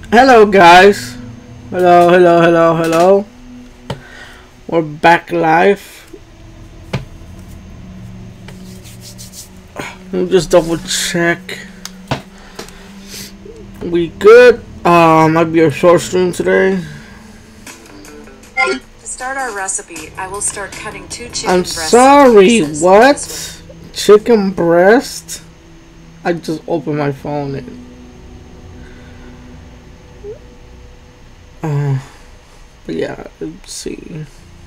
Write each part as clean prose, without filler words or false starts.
Hello guys. Hello. We're back live. Let me just double check. We good? Might be a short stream today. To start our recipe, I will start cutting 2 chicken I'm breasts. sorry, what? Chicken breast? I just opened my phone and but yeah, let's see.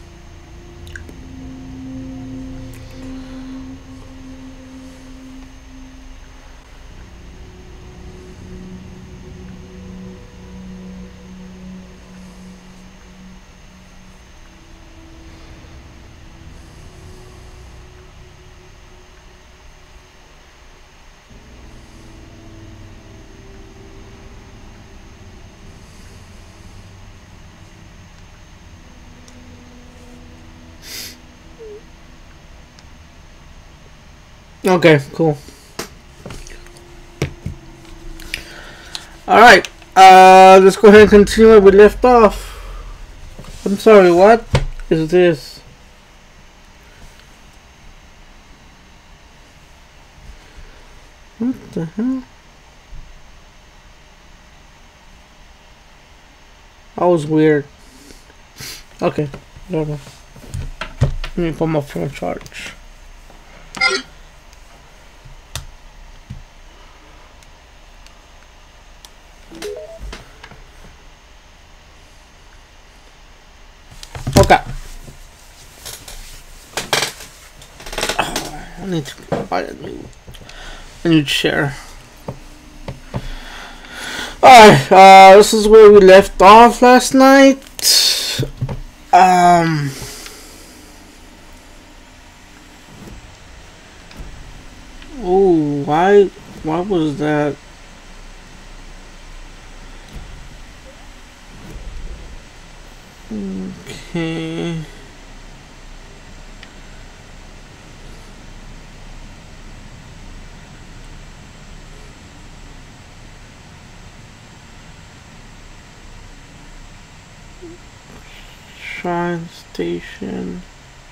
Okay, cool. Alright, let's go ahead and continue where we left off. I'm sorry, what is this? What the hell? That was weird. Okay, whatever. Let me put my phone charge. Okay. I need to buy a new chair. Alright, this is where we left off last night. Oh, why was that? Okay. Shrine station.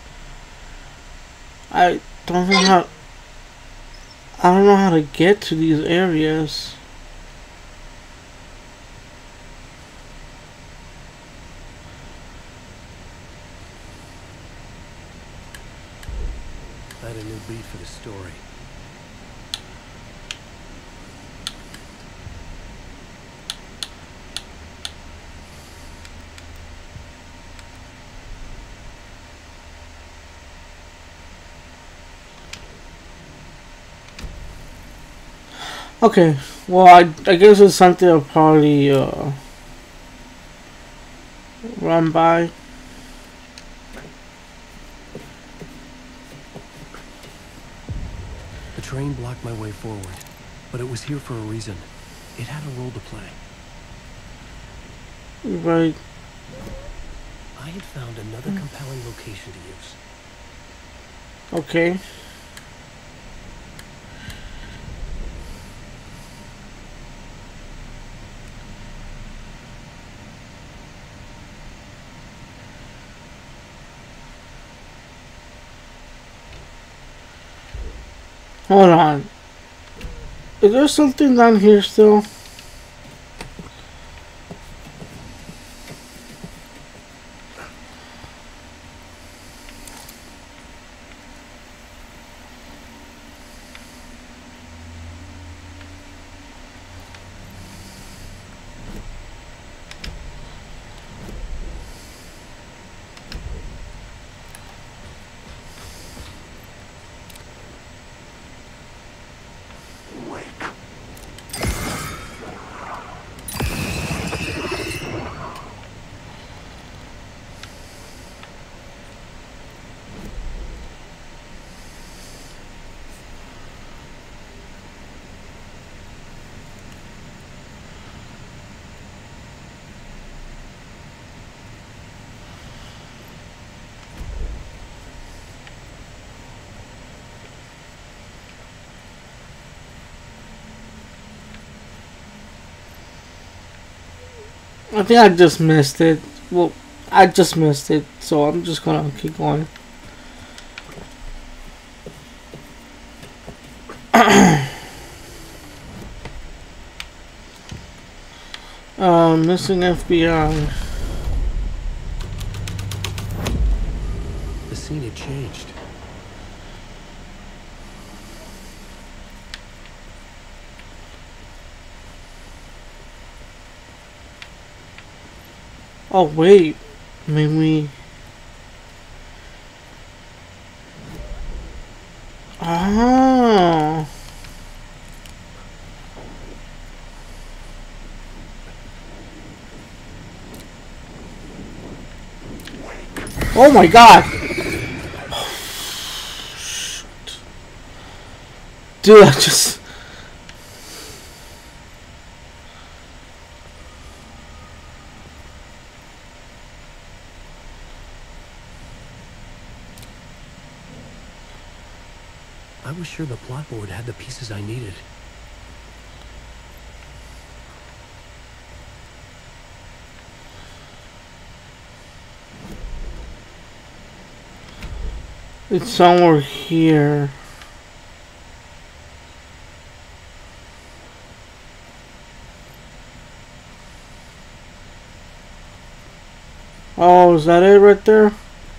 I don't know how to get to these areas. I had a new beat for the story. Okay, well, I guess it's something I'll probably run by. The train blocked my way forward, but it was here for a reason. It had a role to play. Right. I had found another compelling location to use. Okay. Hold on. Is there something down here still? I think I just missed it. Well, I just missed it, so I'm just gonna keep going. Missing FBI. The scene had changed. Oh wait, maybe. Ah. Oh my god! Dude, I just... I was sure the plot board had the pieces I needed. It's somewhere here. Oh, is that it right there?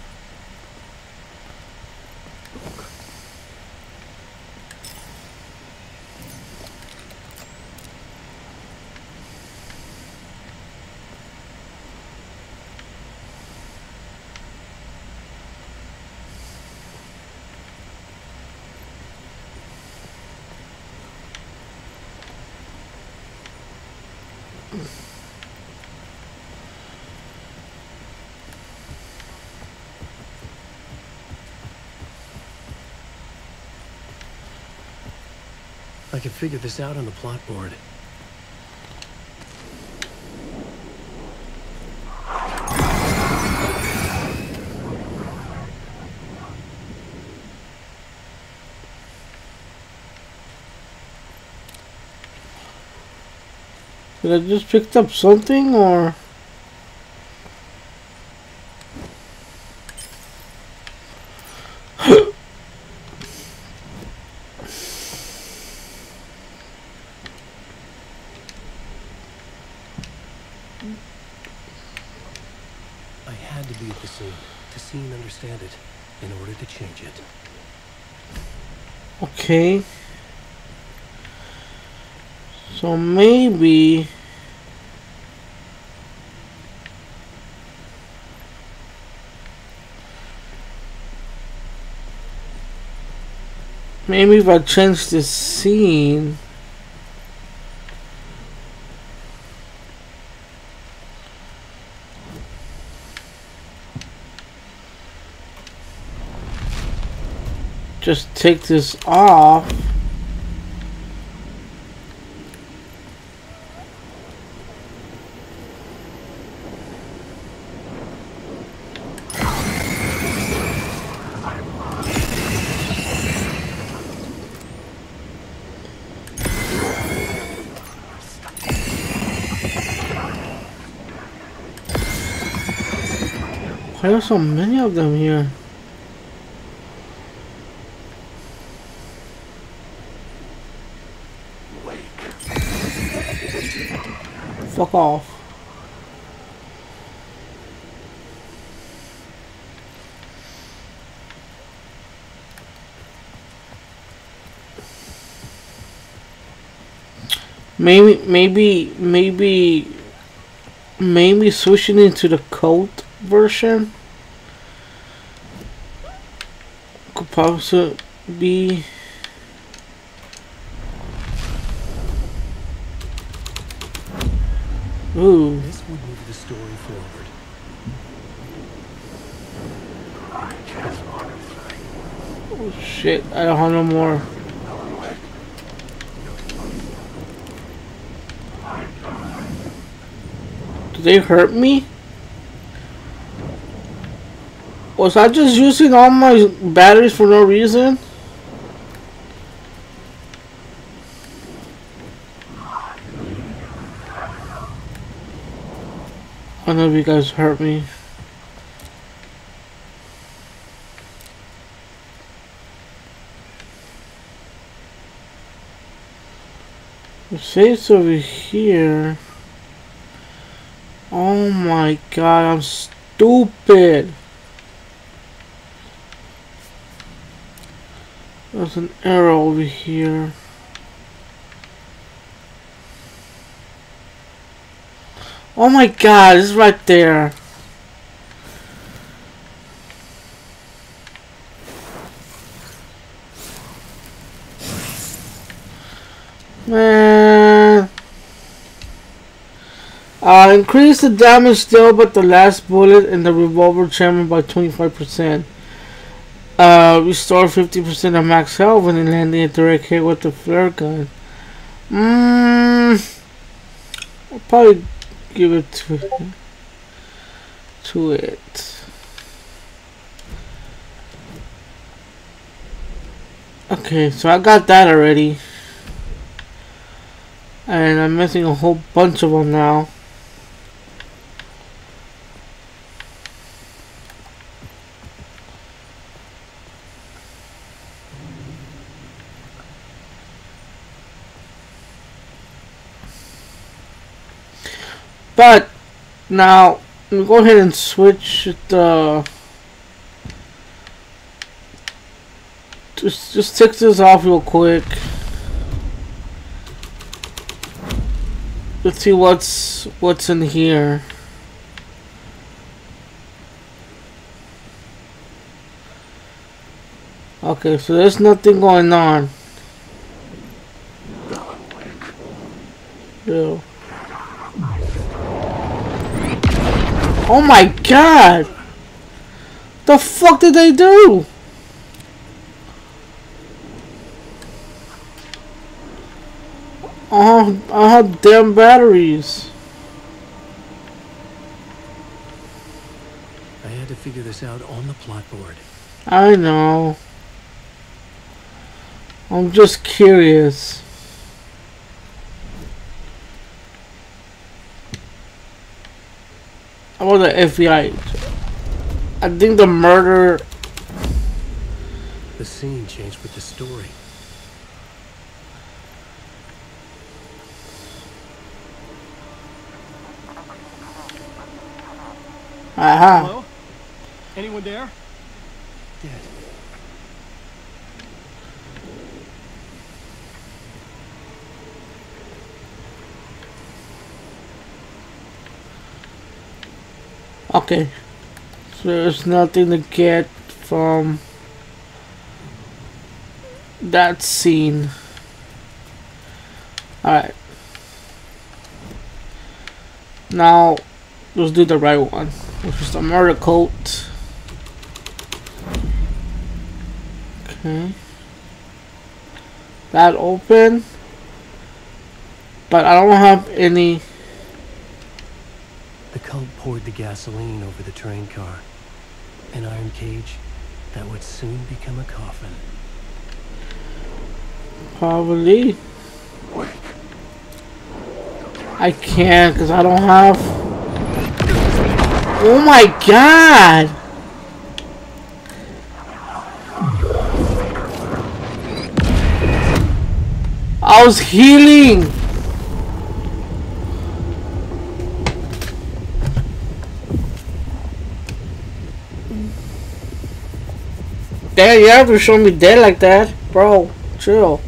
I can figure this out on the plot board. Did I just picked up something, or... I had to be at the scene, to see and understand it, in order to change it. Okay. So maybe... Maybe if I change the scene... Just take this off. Why are so many of them here? Fuck off. Maybe switching into the code version could possibly be. Ooh. This would move the story forward. Oh shit, I don't have no more. Did they hurt me? Was I just using all my batteries for no reason? I know you guys hurt me. The safe's over here. Oh my god, I'm stupid. There's an arrow over here. Oh my god, it's right there. Man. Increase the damage dealt by the last bullet in the revolver chamber by 25%. Restore 50% of max health when landing a direct hit with the flare gun. I'll probably give it to it. Okay, so I got that already. And I'm missing a whole bunch of them now. But now I'm go ahead and switch the just take this off real quick. Let's see what's in here. Okay, so there's nothing going on. Yeah. Oh my god! The fuck did they do? Oh, I have damn batteries. I had to figure this out on the plot board. I know. I'm just curious. About the FBI. I think the murder. The scene changed with the story. Aha. Hello? Anyone there? Dead. Okay. So there's nothing to get from that scene. Alright. Now, let's do the right one, which is the murder coat. Okay. That open. But I don't have any. The cult poured the gasoline over the train car. An iron cage that would soon become a coffin. Probably. I can't because I don't have. Oh my god! I was healing! Damn, you have to show me dead like that. Bro, chill.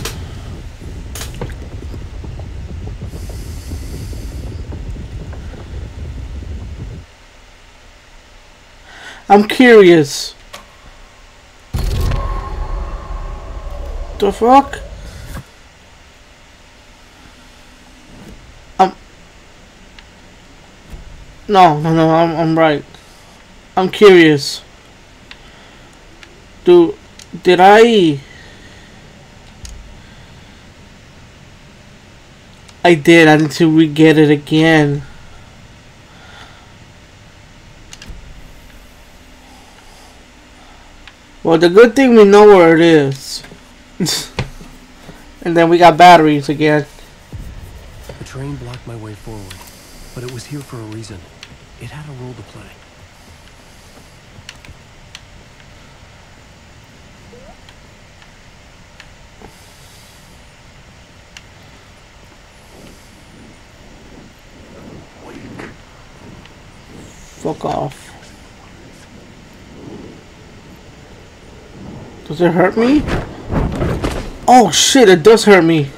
I'm curious. The fuck? No, I'm right. I'm curious. Did I did. I need to re-get it again. Well, the good thing we know where it is. And then we got batteries again. The train blocked my way forward. but it was here for a reason. It had a role to play. Fuck off. Does it hurt me? Oh shit, it does hurt me.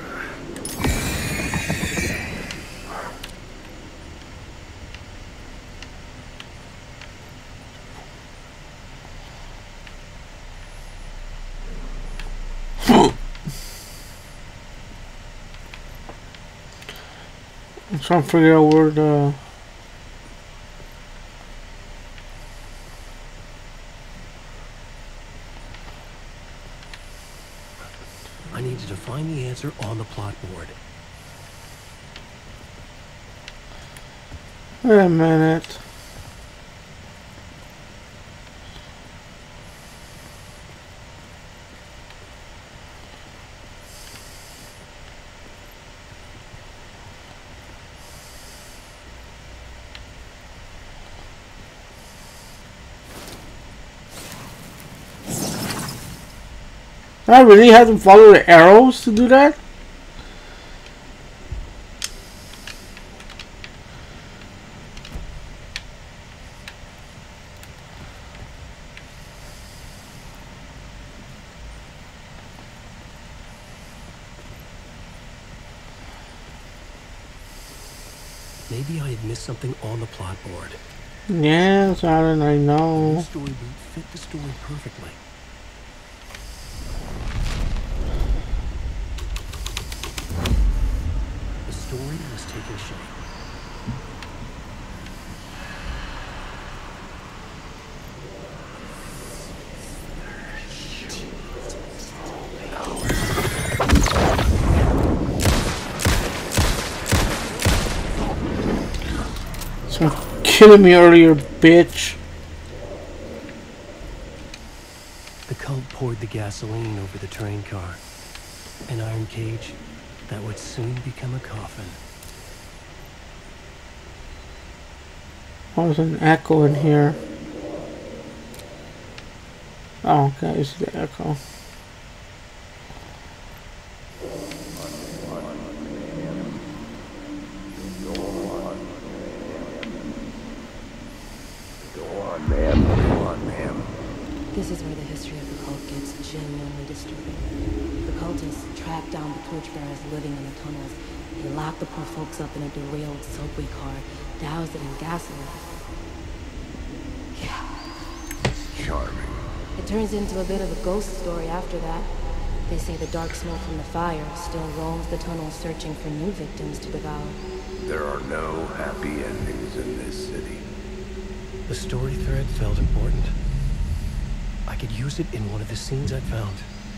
I'm trying to figure out where the... I needed to find the answer on the plot board. Wait a minute. I really have to follow the arrows to do that? Maybe I had missed something on the plot board. Yes, Alan, I know. The storybook fit the story perfectly. The story was taking shape. Someone killing me earlier, bitch. The cult poured the gasoline over the train car. An iron cage that would soon become a coffin. There's an echo in here. Oh, okay, I see the echo. This is where the history of the cult gets genuinely disturbing. The cultists tracked down the torchbearers living in the tunnels. They locked the poor folks up in a derailed subway car, doused it in gasoline. Yeah. Charming. It turns into a bit of a ghost story after that. They say the dark smoke from the fire still roams the tunnels searching for new victims to devour. There are no happy endings in this city. The story thread felt important. I could use it in one of the scenes I'd found.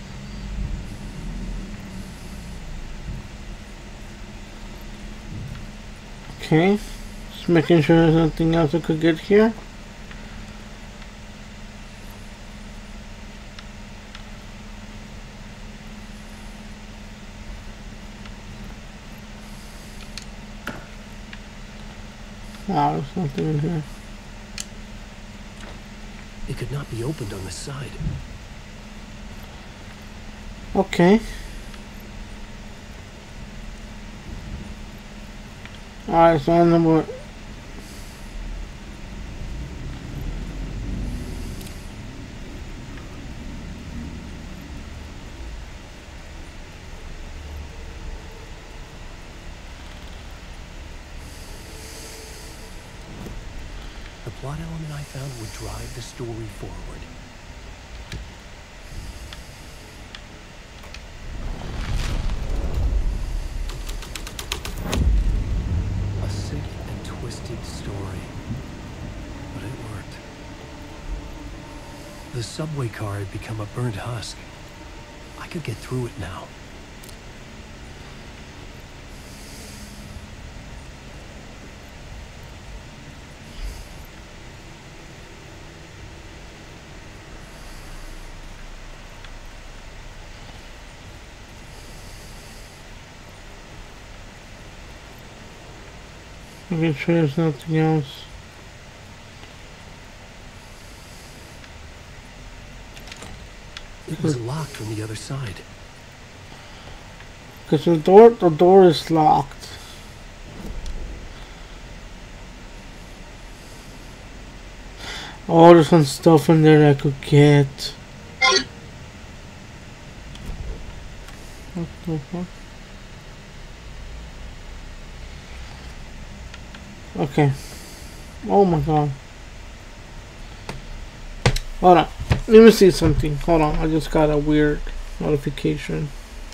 Okay, just making sure there's nothing else I could get here. Wow, there's nothing in here. It could not be opened on the side. Okay. Alright, so I know what. The plot element I found would drive the story forward. A sick and twisted story, but it worked. The subway car had become a burnt husk. I could get through it now. Okay, sure there's nothing else. It was locked from the other side. Because the door is locked. Oh, there's some stuff in there that I could get. What the fuck? Okay. Oh my god. Hold on. Let me see something. Hold on. I just got a weird notification.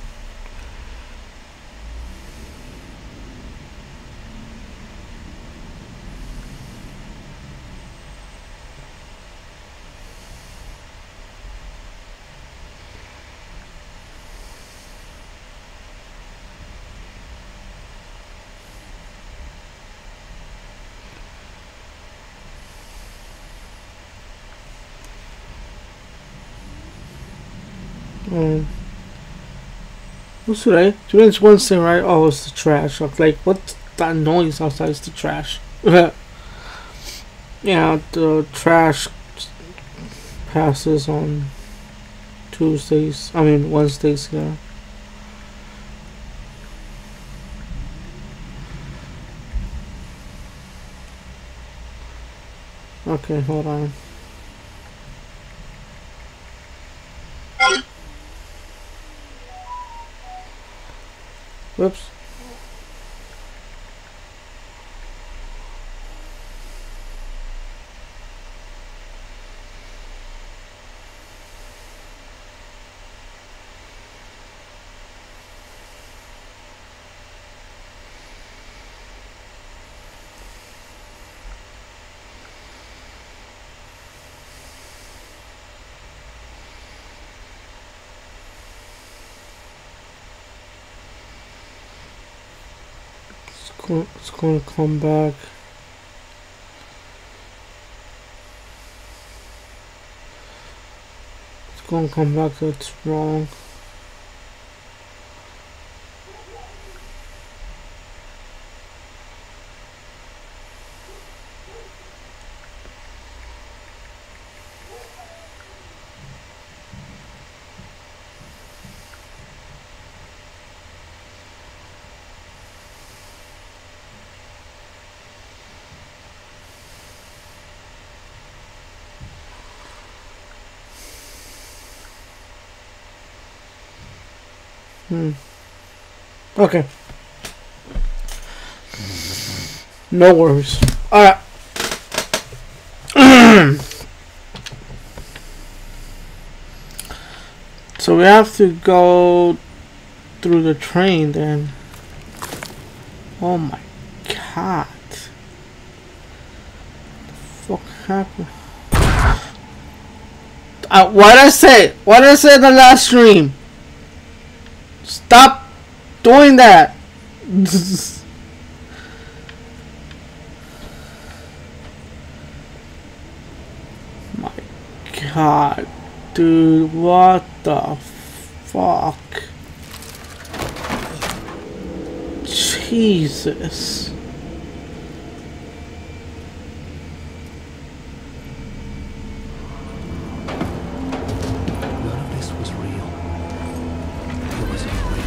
What's today? Today's Wednesday, right? Oh, it's the trash. I was like, what's that noise outside? It's the trash. Yeah, the trash passes on Tuesdays. I mean, Wednesdays, yeah. Okay, hold on. Whoops. It's going to come back. It's going to come back so it's wrong. Okay. No worries. Alright. So we have to go through the train then. Oh my god. What the fuck happened? What did I say? What did I say in the last stream? Stop doing that. My god, dude, what the fuck? Jesus. None of this was real. It wasn't real.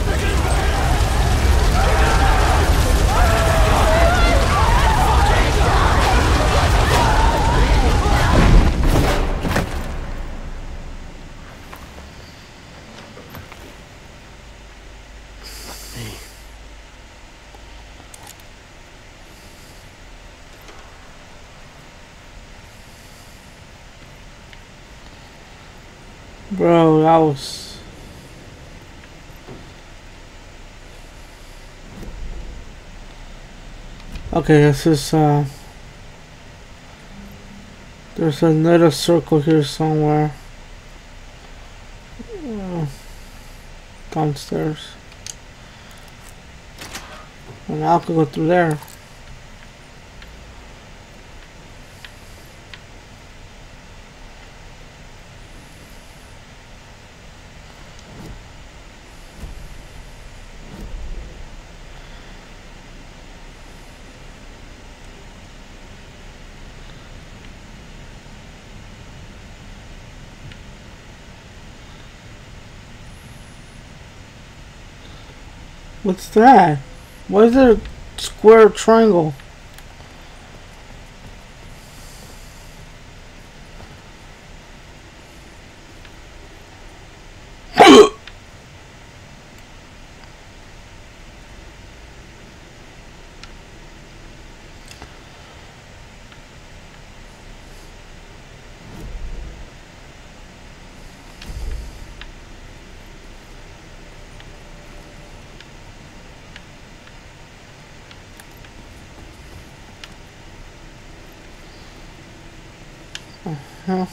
Bro, that was... Okay, this is, there's another circle here somewhere. Downstairs. And I could go through there. What's that? Why is there a square triangle? Huh?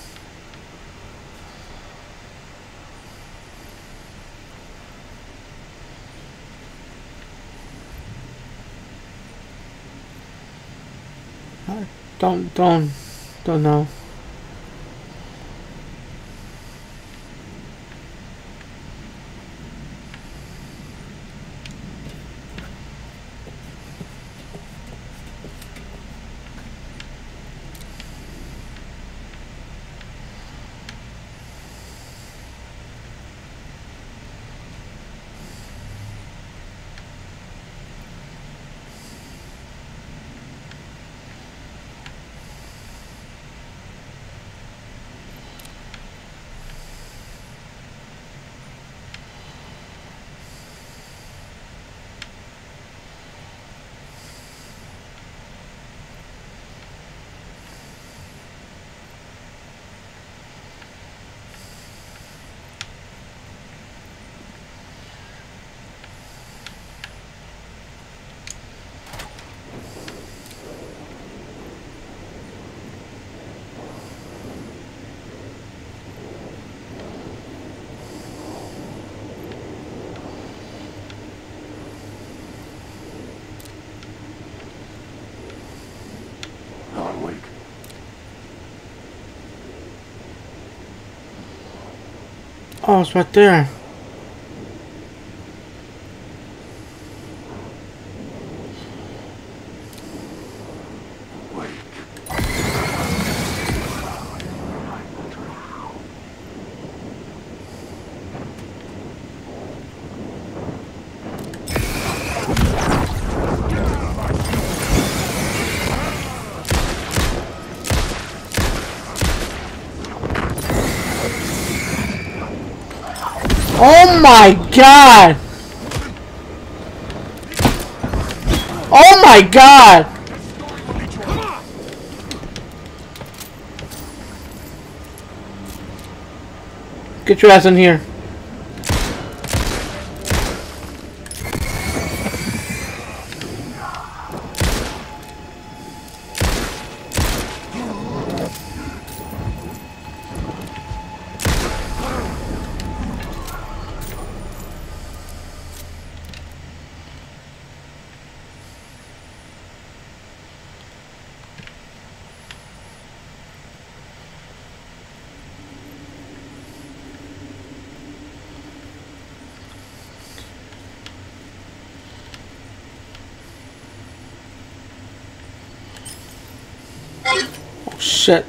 I don't know. Oh, it's right there. Oh my god! Oh my god! Get your ass in here. Oh shit.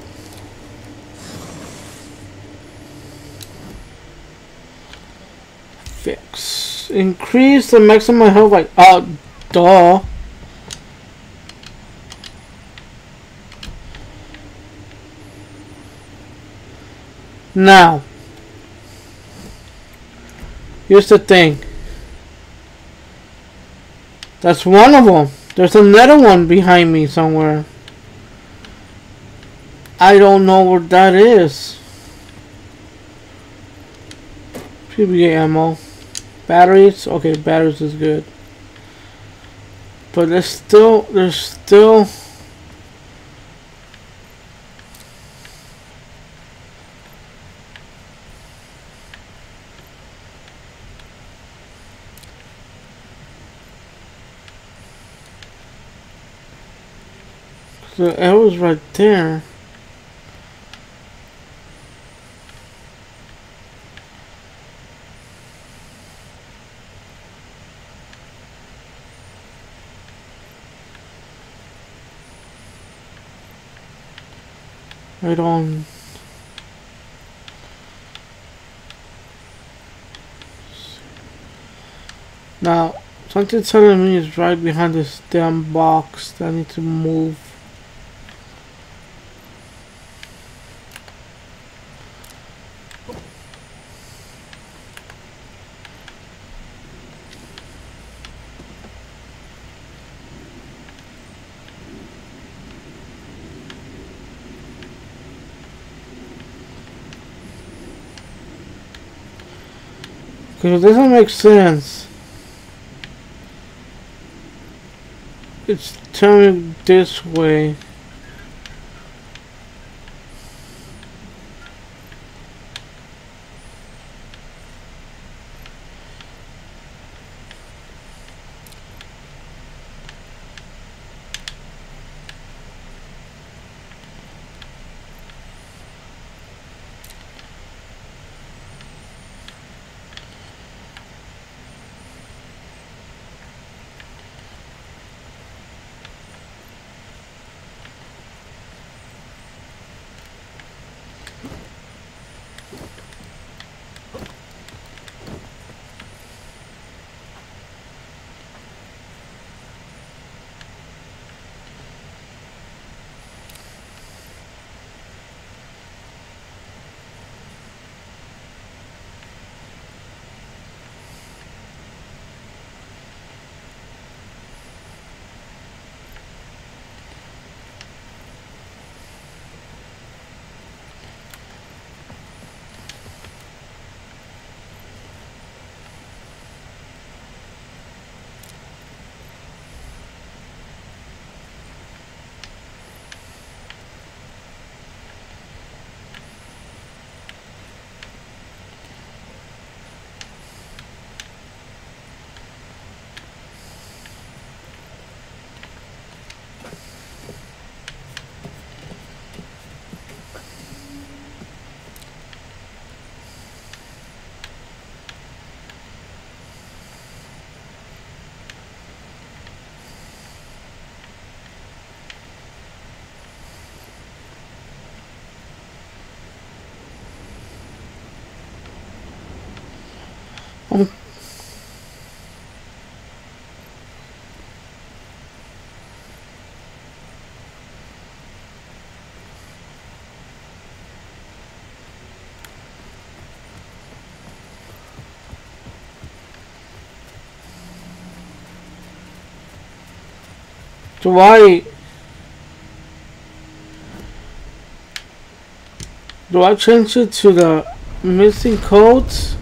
Fix. Increase the maximum health by duh. Now, here's the thing. That's one of them. There's another one behind me somewhere. I don't know where that is. PBA ammo. Batteries. Okay, batteries is good. But there's still the arrow's right there. Right on. Now, Something telling me it's right behind this damn box that I need to move. Because it doesn't make sense. It's turning this way. Do I change it to the missing codes?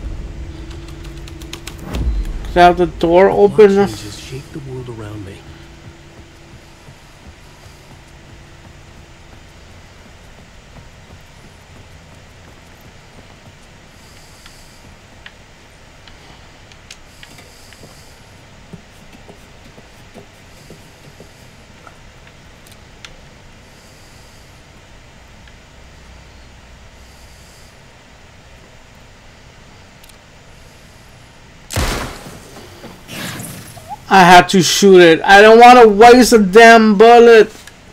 To have the door open? What changes shape the world around me? I had to shoot it. I don't want to waste a damn bullet.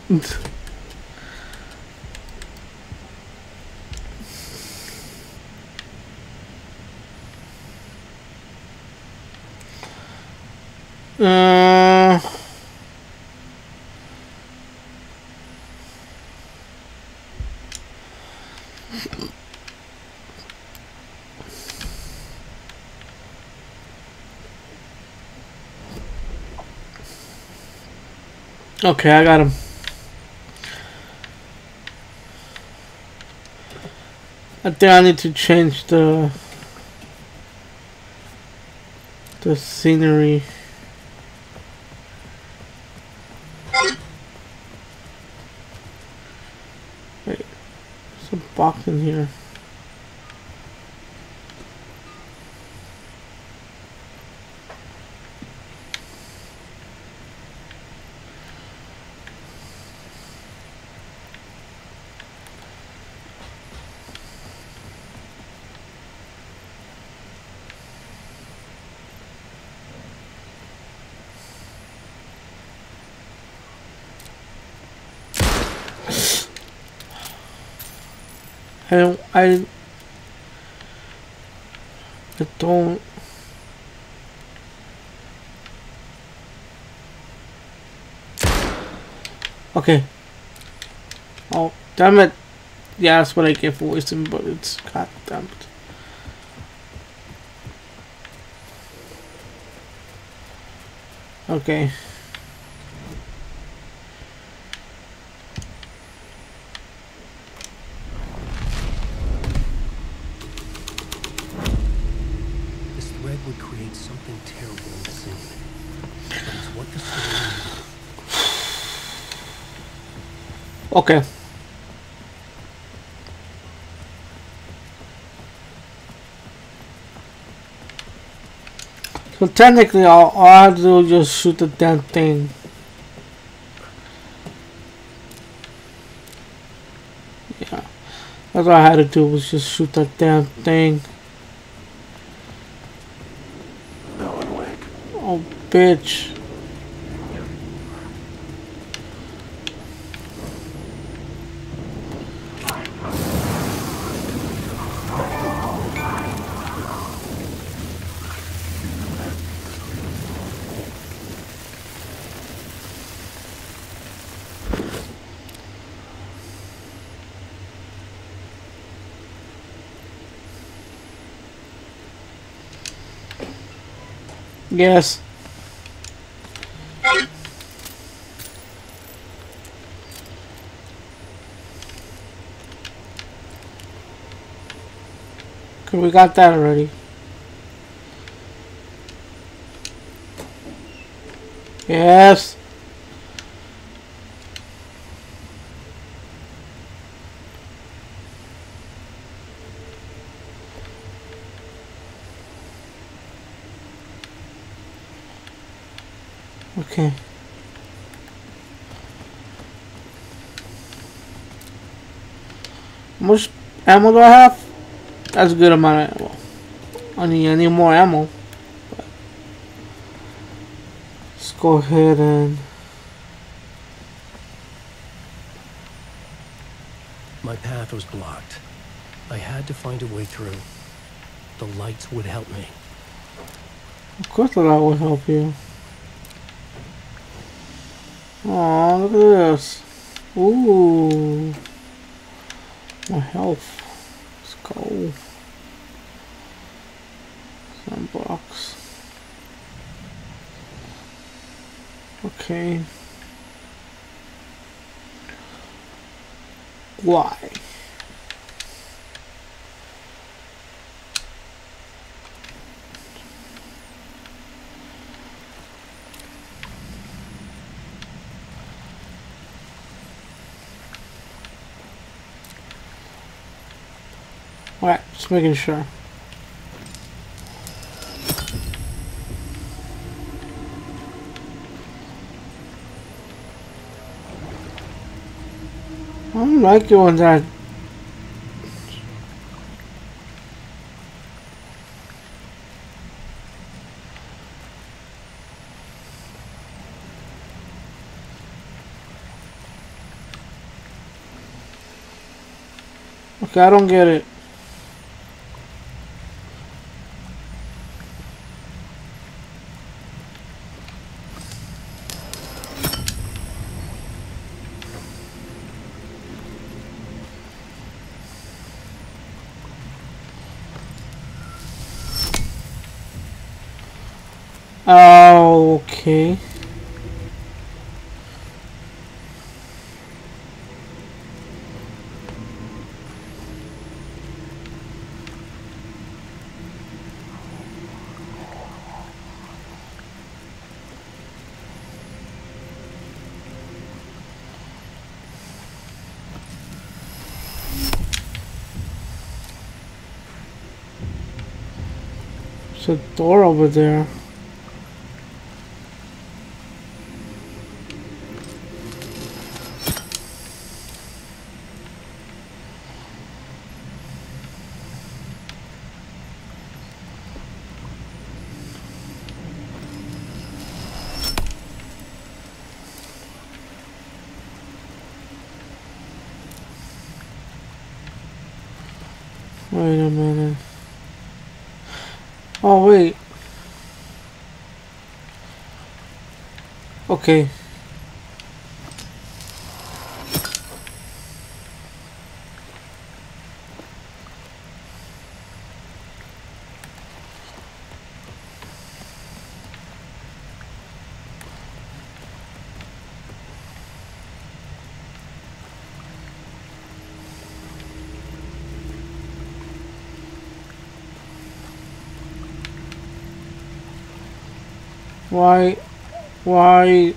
Okay, I got him. I think I need to change the scenery. Wait, there's a box in here. I don't. Okay. Oh, damn it. Yeah, that's what I get for wasting bullets. God damn it. Okay. This thread would create something terrible in the scene. But it's what the story needed. Okay. So technically, all I have to do is just shoot the damn thing. Yeah. That's all I had to do was just shoot that damn thing. Alan Wake. Oh, bitch. Yes. Okay, we got that already. Yes. Okay. How much ammo do I have? That's a good amount of ammo. I need more ammo. Let's go ahead and... My path was blocked. I had to find a way through. The lights would help me. Of course that will help you. Oh, look at this. Ooh. My health. Let's go. Sandbox. Okay. Why? Alright, just making sure. I don't like it when that. Okay, I don't get it. Oh, okay. There's a door over there. Wait a minute. Oh, wait. Okay. Why? Why?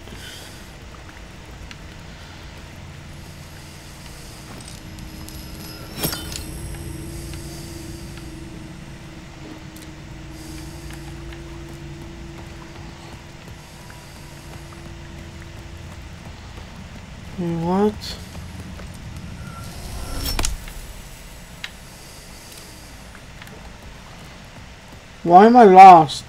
What? Why am I lost?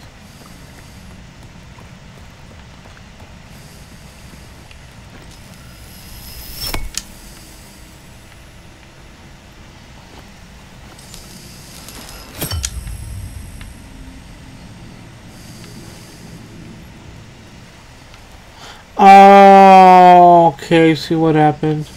Oh, okay, see what happened.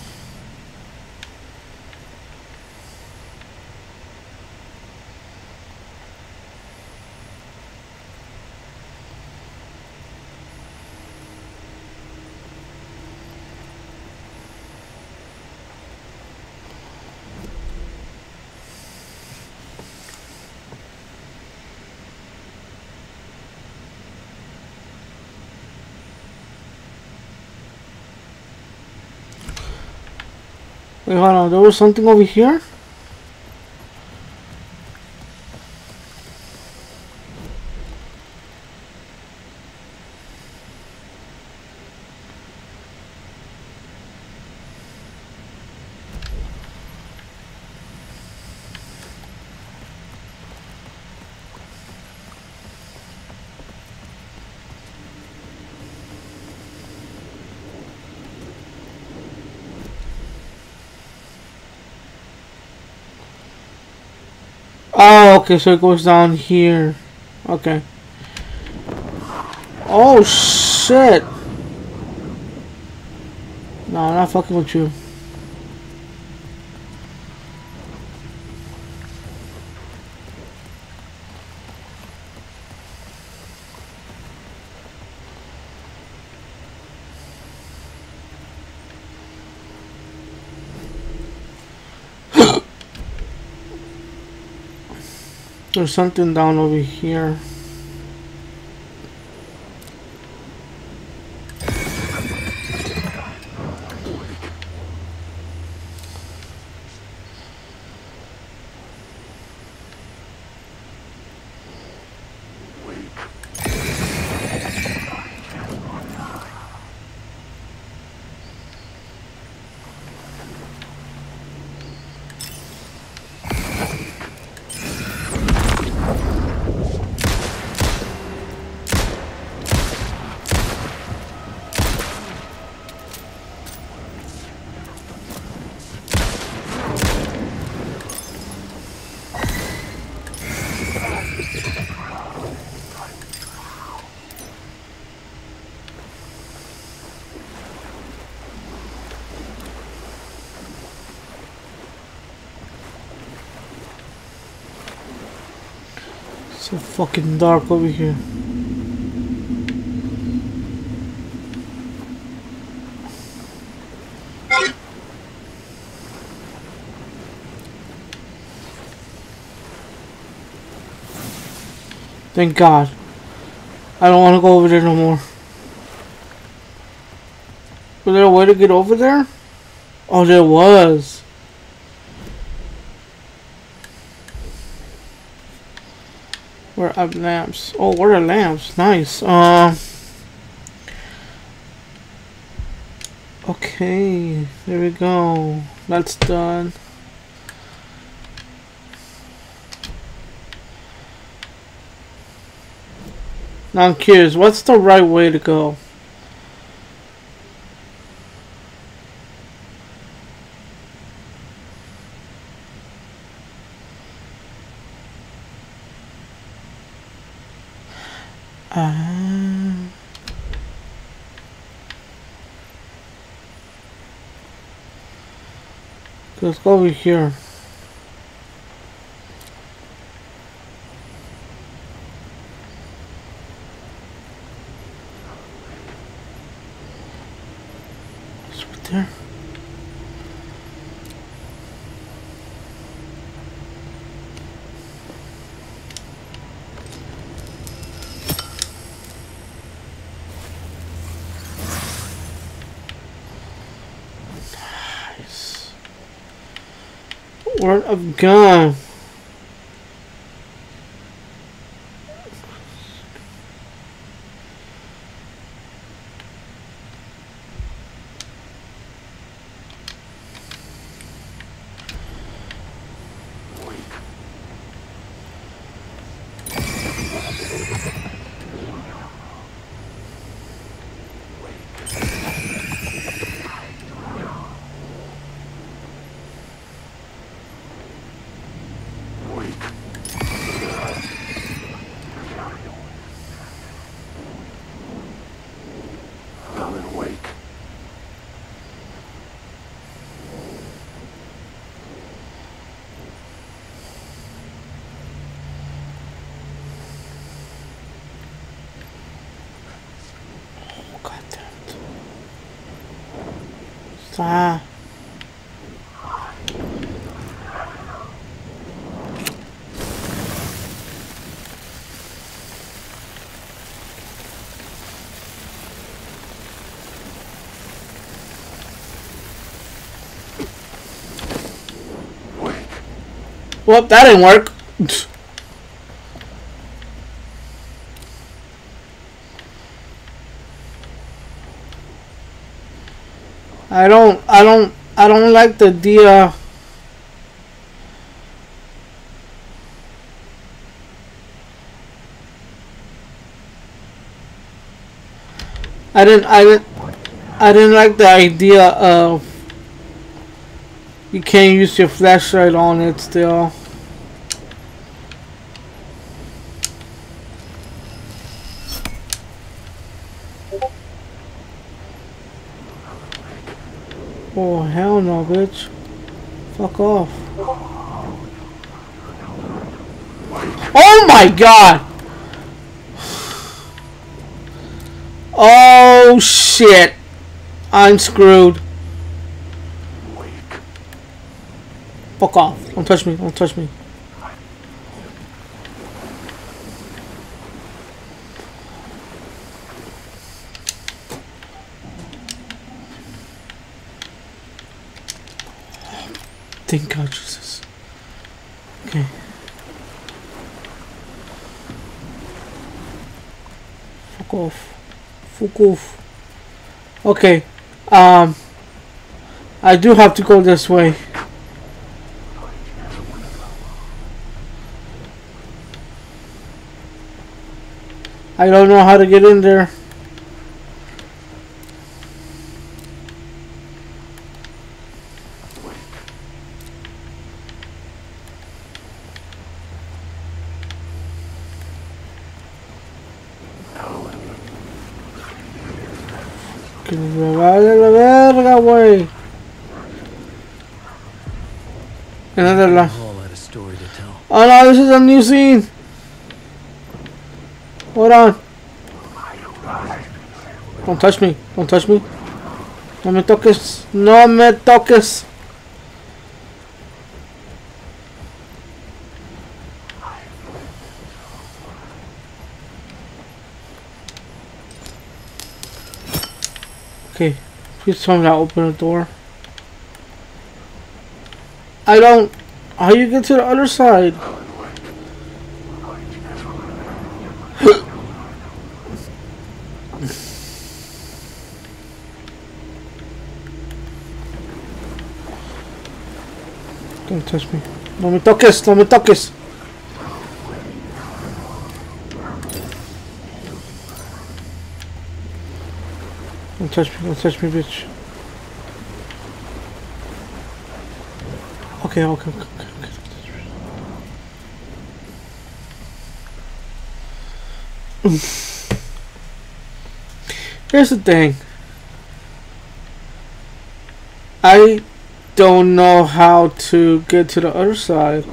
Wait, hold on, there was something over here? Oh, okay, so it goes down here. Okay. Oh, shit. No, I'm not fucking with you. There's something down over here. So fucking dark over here. Thank God. I don't want to go over there no more. Was there a way to get over there? Oh, there was. Where are lamps? Oh, where are lamps? Nice. Okay, there we go. That's done. Now I'm curious, what's the right way to go? Let's go over here. It's right there. Nice. Word of gun. Ah. Well, that didn't work. I don't like the idea. I didn't like the idea of you can't use your flashlight on it still. Oh hell no, bitch. Fuck off. Oh my god! Oh shit! I'm screwed. Fuck off. Don't touch me. Don't touch me. Thank God, Jesus. Okay. Fuck off. Fuck off. Okay. I do have to go this way. I don't know how to get in there. Que me vale la verga, güey. Another last. Oh no, this is a new scene. Hold on. Don't touch me. Don't touch me. No me toques. No me toques. Okay. Please tell me to open the door. I don't. How you get to the other side? Don't touch me. No me toques, no me toques. Don't touch me, bitch. Okay. Here's the thing. I don't know how to get to the other side.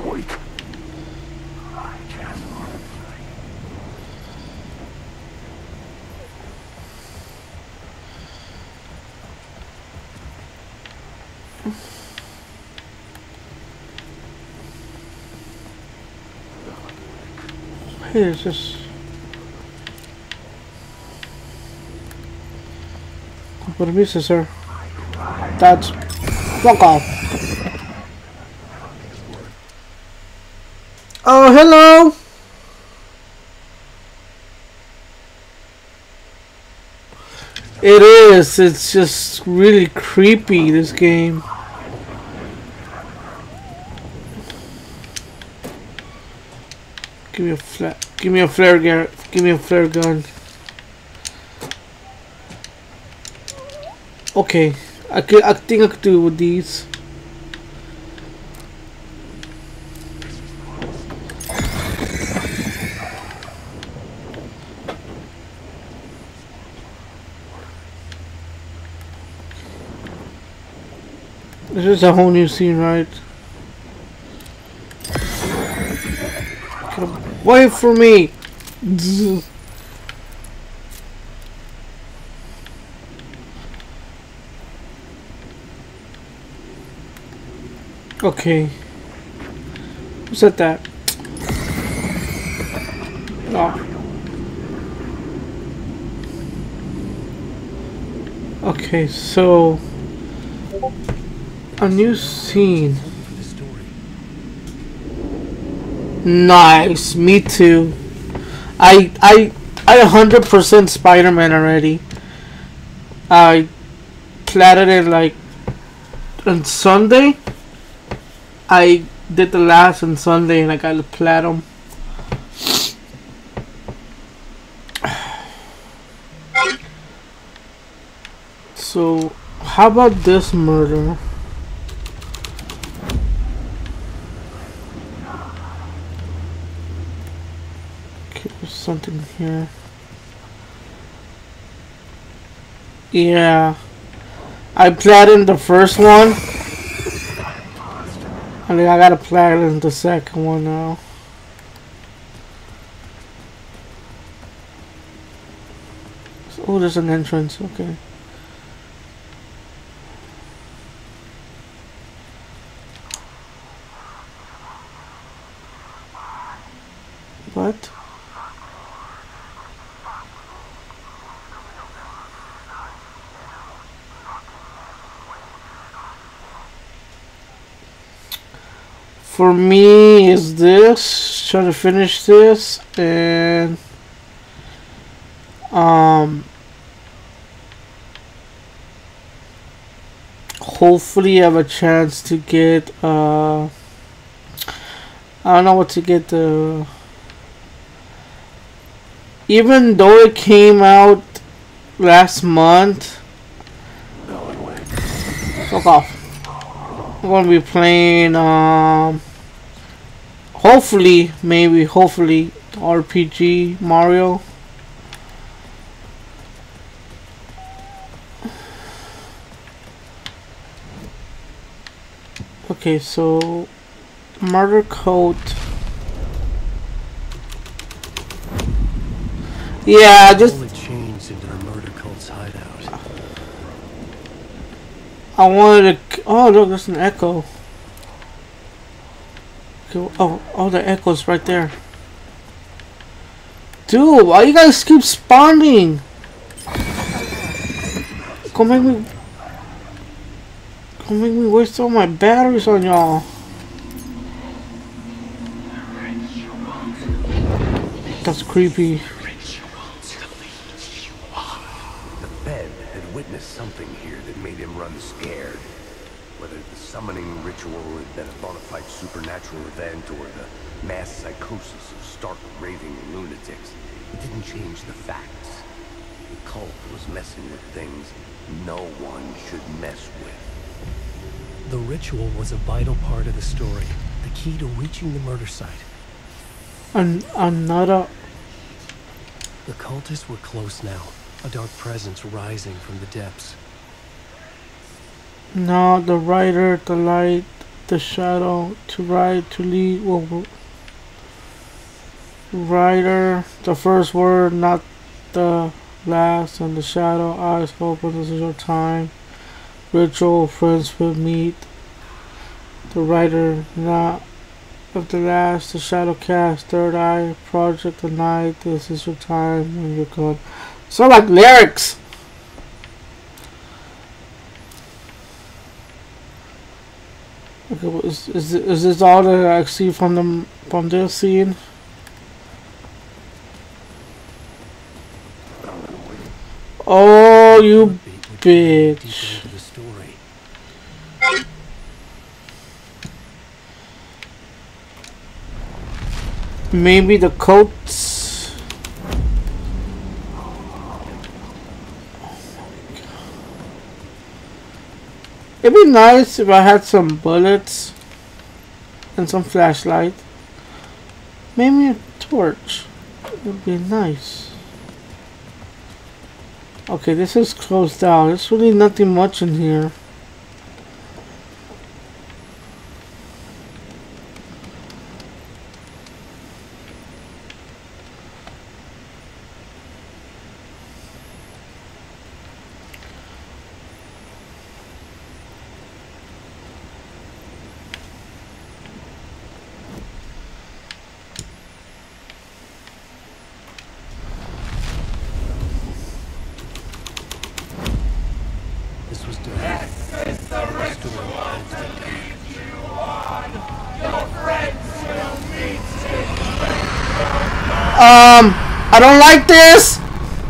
Hey, it's just con permiso, sir. That's fuck off. Oh, hello. It is. It's just really creepy, this game. Give me a flare gun. Give me a flare gun. Okay, I think I could do it with these. This is a whole new scene, right? Get away from me! Okay. Who said that? Oh. Okay, so a new scene. Nice, me too. I 100% Spider-Man already. I platted it like on Sunday. I did the last on Sunday and I got the platinum. So how about this murder? Okay, there's something here. Yeah, I platted the first one. I think I gotta platinum the second one now. Oh, there's an entrance. Okay. What? For me is this, try to finish this and hopefully I have a chance to get I don't know what to get, the even though it came out last month. Fuck off. I'm gonna be playing hopefully RPG Mario. Okay, so murder code. Yeah, just changed into the murder cult's hideout. I wanted to. Oh look, there's an echo. Okay, oh, the echo's right there. Dude, why you guys keep spawning? Come make me waste all my batteries on y'all. That's creepy. The Fed had witnessed something here that made him run scared. Whether the summoning ritual had been a bona fide supernatural event or the mass psychosis of stark raving lunatics, it didn't change the facts. The cult was messing with things no one should mess with. The ritual was a vital part of the story, the key to reaching the murder site. Another. The cultists were close now, a dark presence rising from the depths. Now the writer, the light, the shadow, to write, to lead. Well, writer, the first word, not the last, and the shadow, eyes open, this is your time. Ritual, friends will meet. The writer, not of the last, the shadow cast, third eye, project, the night, this is your time when you're gone. So like lyrics. Okay, is this all that I see from this scene? Oh, you bitch! Into the story. Maybe the coats. It'd be nice if I had some bullets and some flashlight. Maybe a torch. It'd be nice. Okay, this is closed down. There's really nothing much in here. This was done. This is the ritual to lead you on. Your friends will meet I don't like this.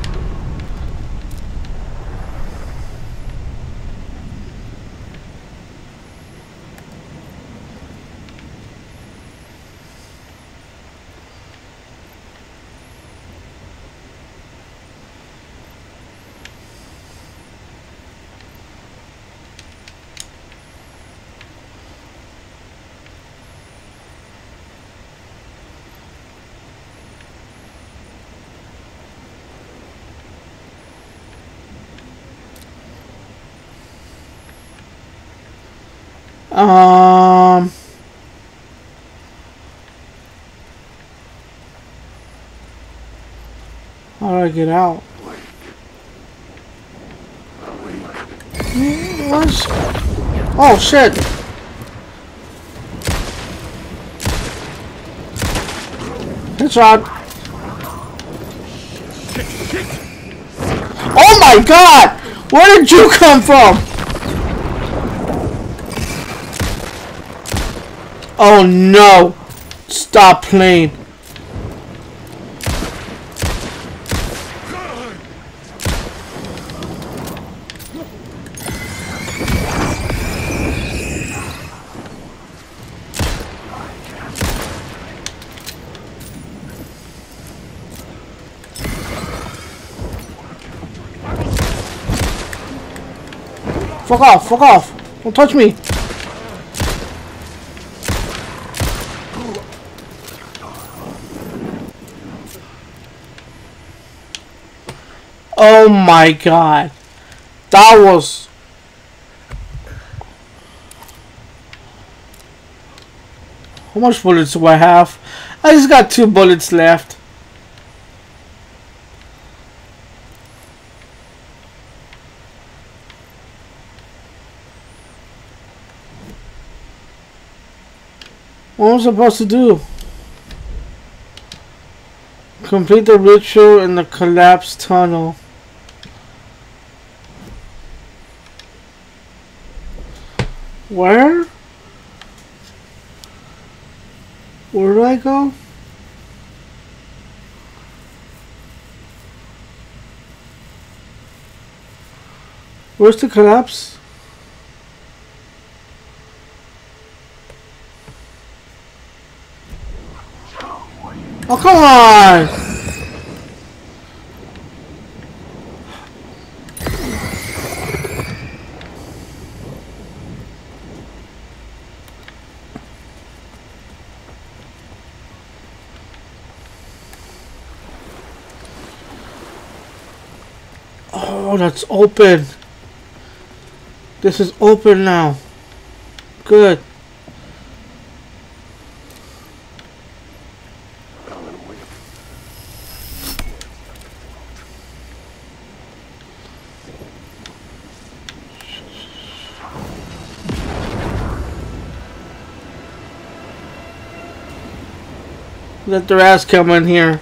How do I get out? What? Oh shit! Headshot! Oh my god! Where did you come from? Oh no! Stop playing. Fuck off! Fuck off! Don't touch me! Oh my god! That was... How much bullets do I have? I just got 2 bullets left. What was I supposed to do? Complete the ritual in the collapsed tunnel. Where? Where do I go? Where's the collapse? Oh, come on! Oh, that's open. This is open now. Good. Let their ass come in here.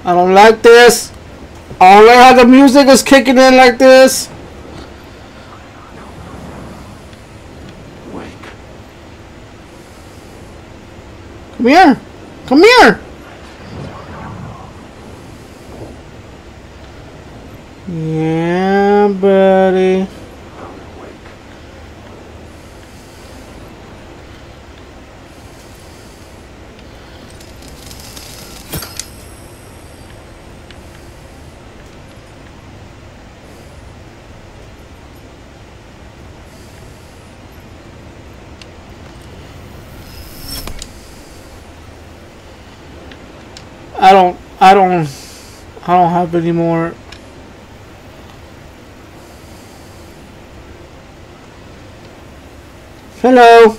I don't like this. I don't like how the music is kicking in like this. Wake. Come here. Come here. Yeah, buddy. I don't have any more. Hello.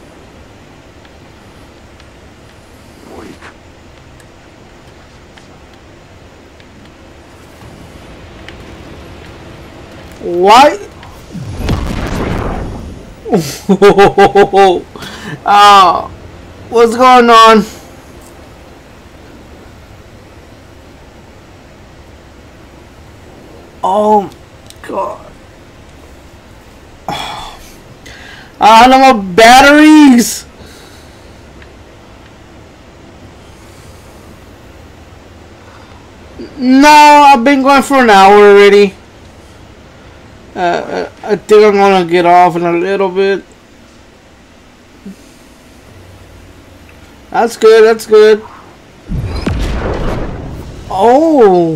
What? Oh, what's going on? Oh God. I don't know more batteries. No, I've been going for an hour already. I think I'm gonna get off in a little bit. That's good, that's good. Oh.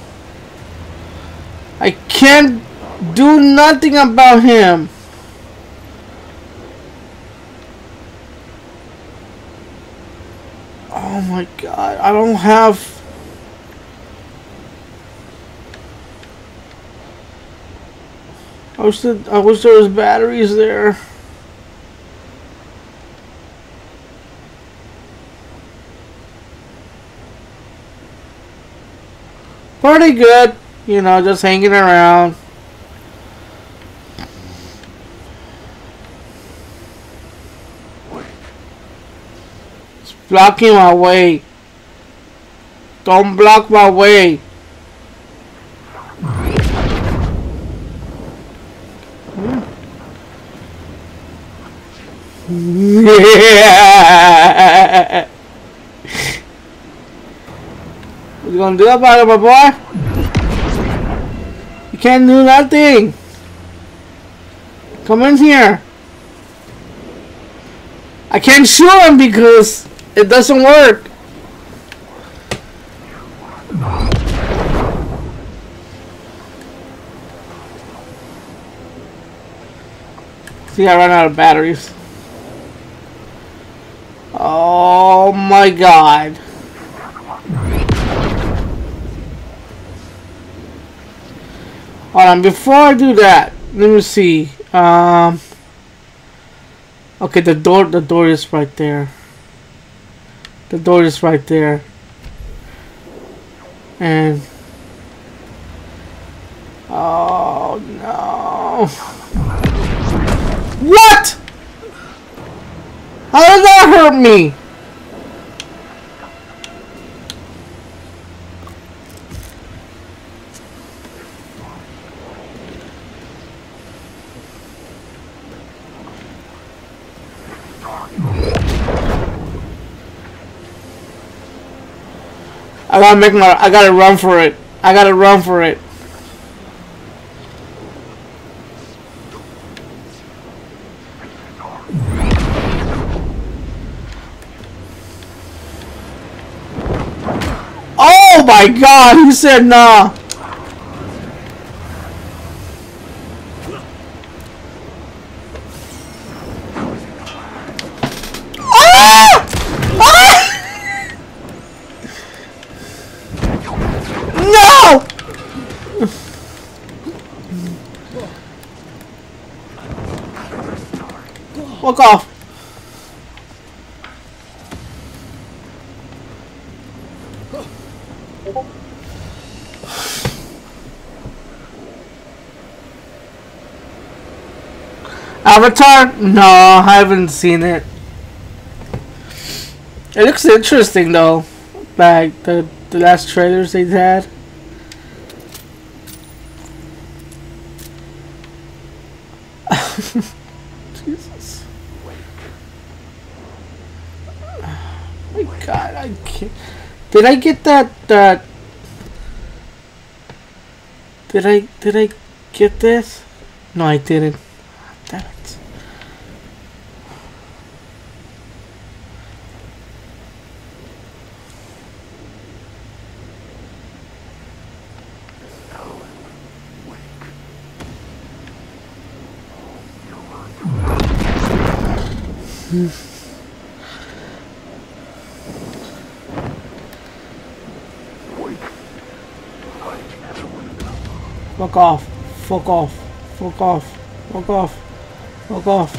I can't do nothing about him. Oh my God, I don't have... I wish there was batteries there. Pretty good, you know, just hanging around. It's blocking my way. Don't block my way. Yeah. What you gonna do about it, my boy? You can't do nothing. Come in here. I can't shoot him because it doesn't work. See, I ran out of batteries. Oh my God. Hold on, before I do that, let me see. Okay, the door is right there. The door is right there. And oh no. What? How did that hurt me? I gotta run for it. I gotta run for it. Oh my God, he said nah. Ah! Ah! No! Walk off. Avatar? No, I haven't seen it. It looks interesting though. Like the the last trailers they had. Jesus. Oh my God, I can't. Did I get that? Did I get this? No, I didn't. Damn it. Fuck off. Fuck off. Fuck off. Fuck off. Fuck off.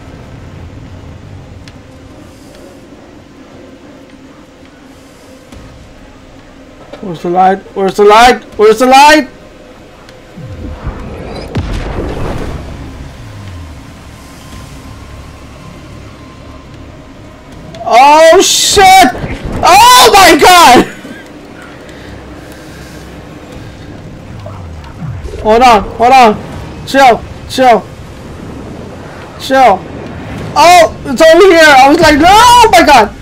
Where's the light? Where's the light? Where's the light? Oh shit! Oh my God! Hold on, hold on. Chill, chill. Chill. Oh, it's over here. I was like, no, oh my God.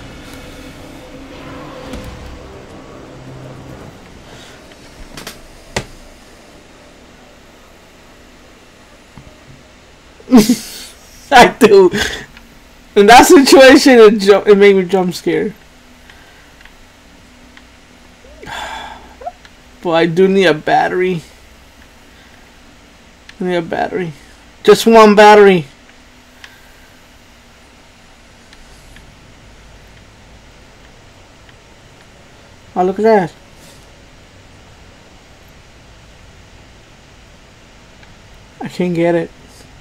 I do. In that situation, it made me jump scare. But I do need a battery. I need a battery. Just one battery. Oh, look at that. I can't get it.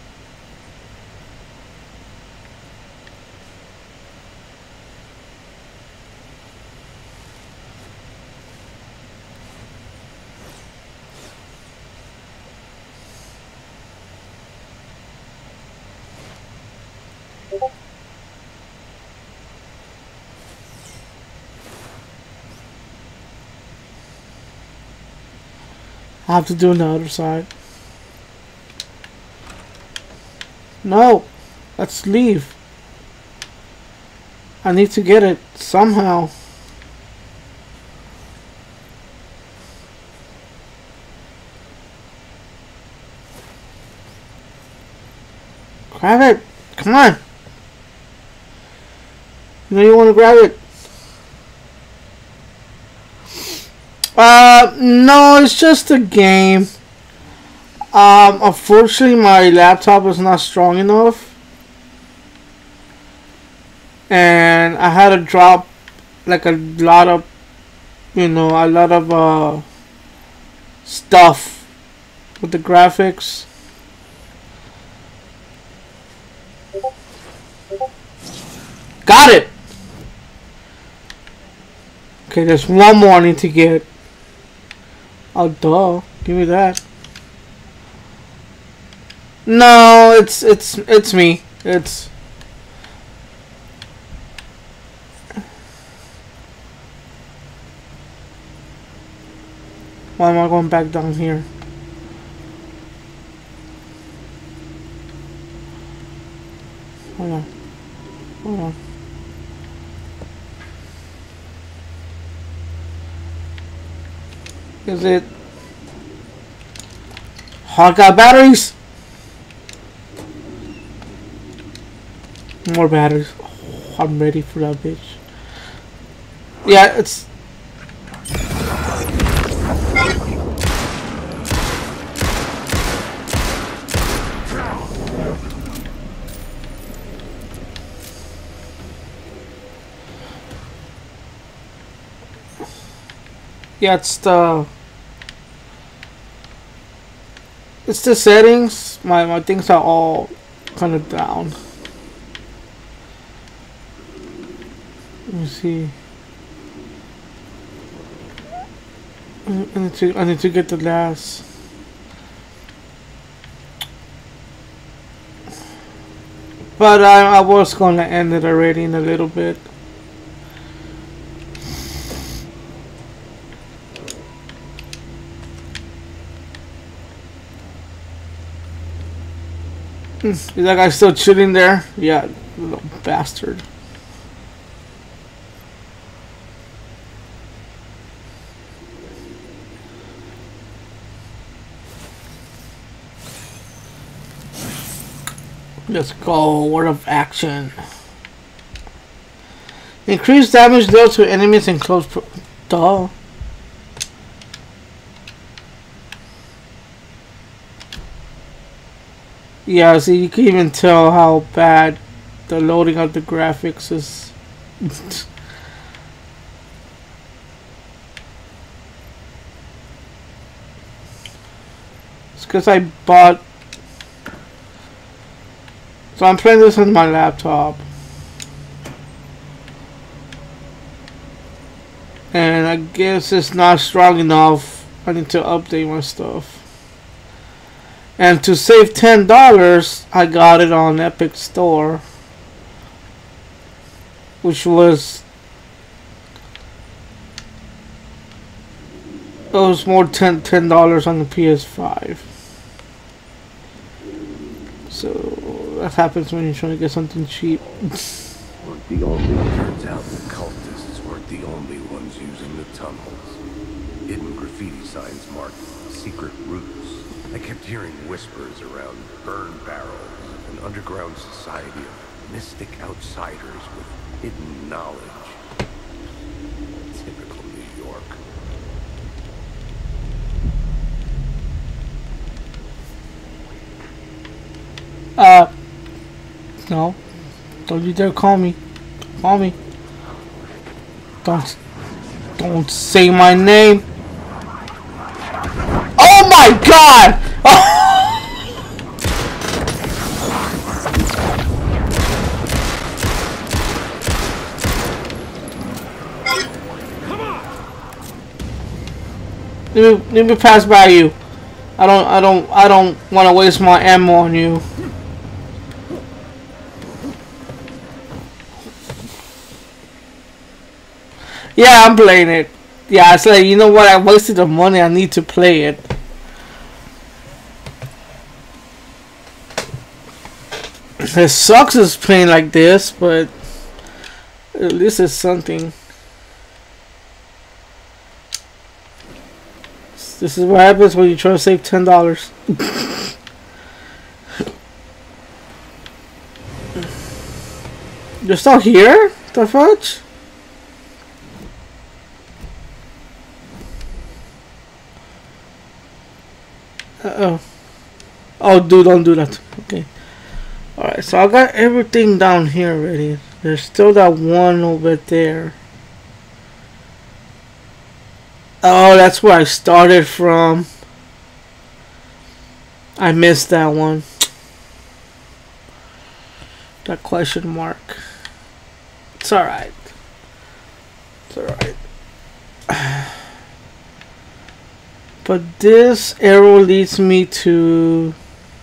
I have to do on the other side. No, let's leave. I need to get it somehow. Grab it. Come on. You know you want to grab it. No, it's just a game. Unfortunately, my laptop is not strong enough, and I had to drop like a lot of, stuff with the graphics. Got it. Okay, there's one more I need to get. Oh, duh. Give me that. No, it's me. It's... Why am I going back down here? Hold on. Hold on. Is it? Oh, I got batteries. More batteries. Oh, I'm ready for that bitch. Yeah, it's. Yeah, it's the settings. My things are all kind of down. Let me see. I need to get the last. But I was gonna end it already in a little bit. Is that guy still chilling there? Yeah, little bastard. Let's go. Word of action. Increased damage dealt to enemies in close duh. Yeah, see, you can even tell how bad the loading of the graphics is. It's because I bought. So I'm playing this on my laptop. And I guess it's not strong enough. I need to update my stuff. And to save $10, I got it on Epic Store. Which was... It was more $10 on the PS5. So that happens when you're trying to get something cheap. The only turns out the cultists weren't the only ones using the tunnels. Hidden graffiti signs marked secret routes. I kept hearing whispers around burn barrels, an underground society of mystic outsiders with hidden knowledge. Typical New York. No. Don't you dare call me. Call me. Don't say my name. Oh my god! Let me pass by you. I don't want to waste my ammo on you. Yeah, I'm playing it. Yeah, it's like, you know what? I wasted the money. I need to play it. It sucks it's playing like this, but at least it's something. This is what happens when you try to save $10. You're still here? The fudge? Uh-oh. Oh, dude, don't do that. Okay. Alright, so I got everything down here already. There's still that one over there. Oh, that's where I started from. I missed that one. That question mark. It's alright. It's alright. But this arrow leads me to...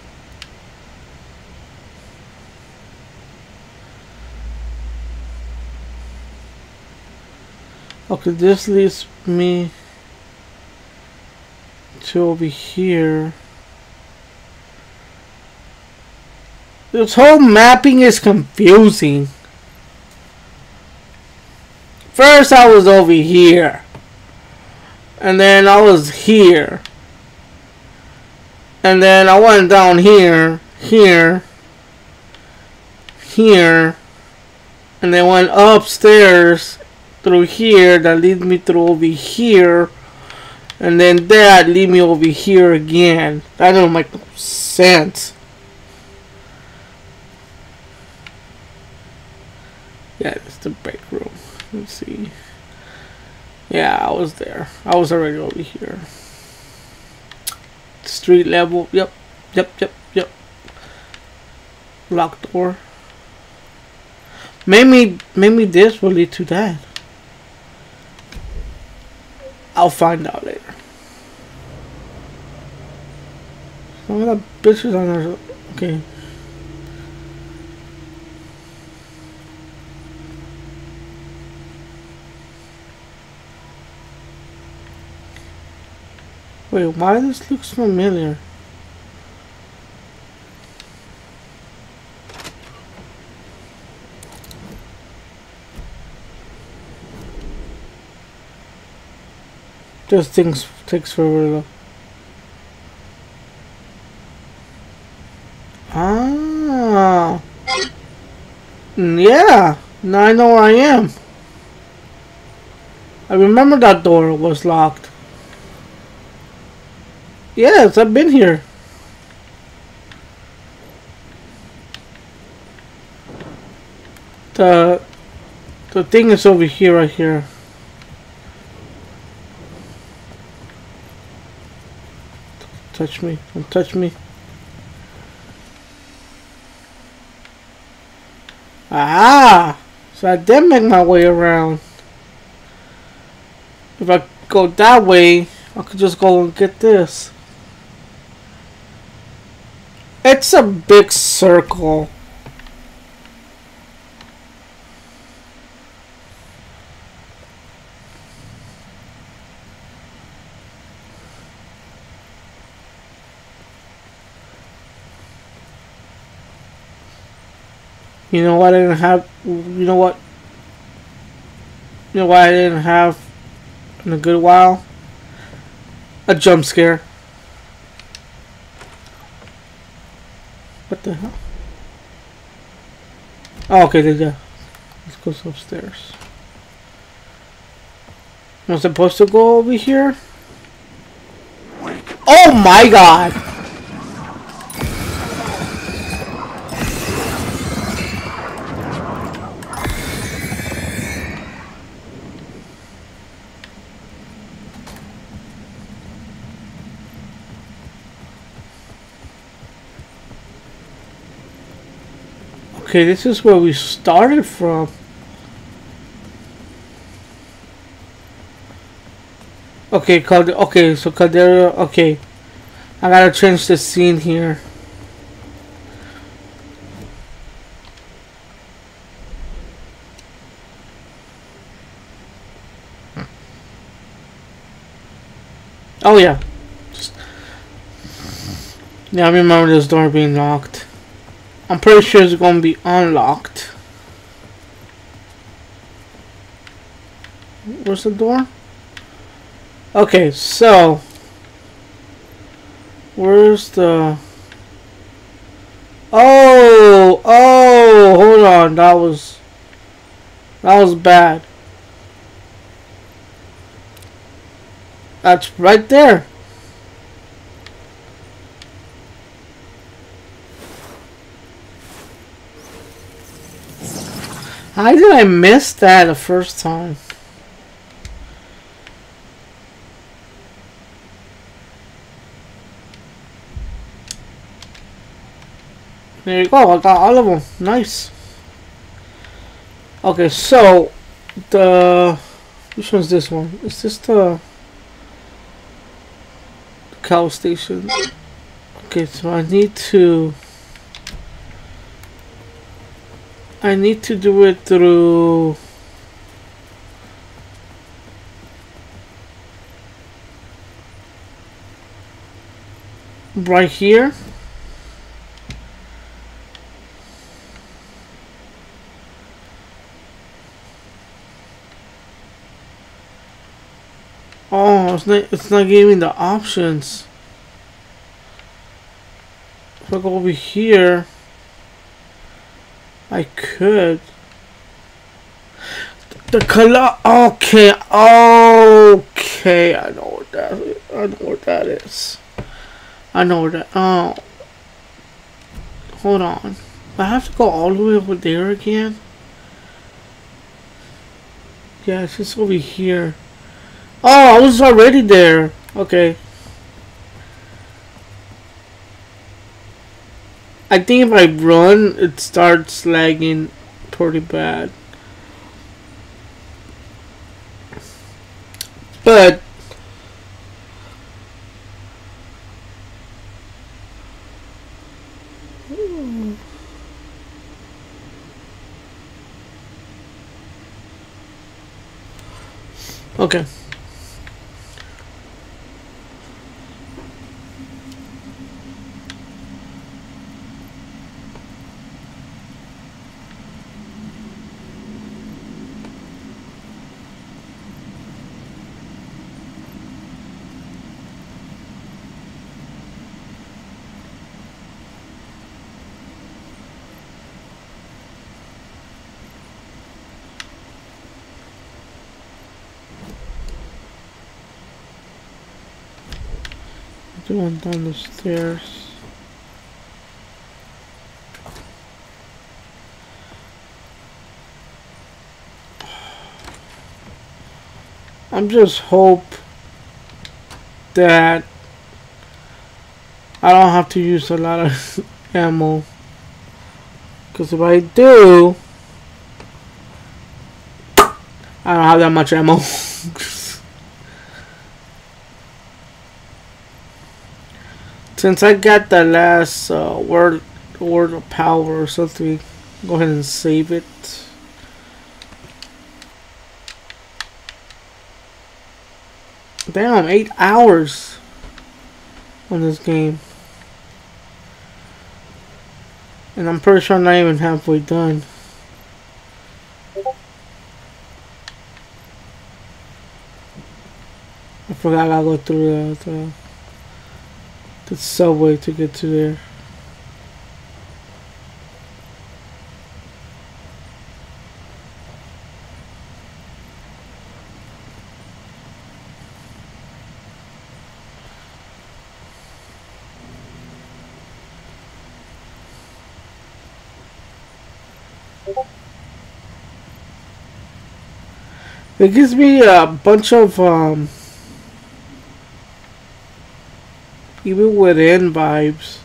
Okay, this leads me to over here. This whole mapping is confusing. First I was over here. And then I was here. And then I went down here, here, here. And then went upstairs through here. That leads me through over here. And then that lead me over here again. That don't make sense. Yeah, it's the break room. Let's see. Yeah, I was there. I was already over here. Street level. Yep. Locked door. Maybe this will lead to that. I'll find out later. Some of the bitches on there. Okay. Wait, why this looks familiar? Just things takes forever. Ah. Yeah. Now I know where I am. I remember that door was locked. Yes, I've been here. The thing is over here, right here. Touch me. Don't touch me. Ah! So I did make my way around. If I go that way, I could just go and get this. It's a big circle. You know what I didn't have? You know what? You know what I didn't have in a good while? A jump scare. What the hell? Oh, okay, there you go. Let's go upstairs. Am I supposed to go over here? Oh my god! Okay, this is where we started from. Okay, okay, so Caldera, okay. I gotta change the scene here. Oh yeah. Yeah, I remember this door being locked. I'm pretty sure it's gonna be unlocked. Where's the door? Okay, so where's the... Oh, hold on, that was bad. That's right there. How did I miss that the first time? There you go, I got all of them. Nice. Okay, so which one's this one? Is this the cow station? Okay, so I need to do it through right here. Oh, it's not giving the options. If I go over here, I could. The color. Okay, okay. I know what that is. I know what that is. I know what that. Oh, hold on. I have to go all the way over there again. Yeah, it's just over here. Oh, I was already there. Okay. I think if I run, it starts lagging pretty bad. But okay. doing down the stairs. I'm just hope that I don't have to use a lot of ammo, because if I do, I don't have that much ammo. Since I got the last word of power or something, go ahead and save it. Damn, 8 hours on this game. And I'm pretty sure I'm not even halfway done. I forgot I gotta go through the subway to get to there. It gives me a bunch of Evil Within vibes.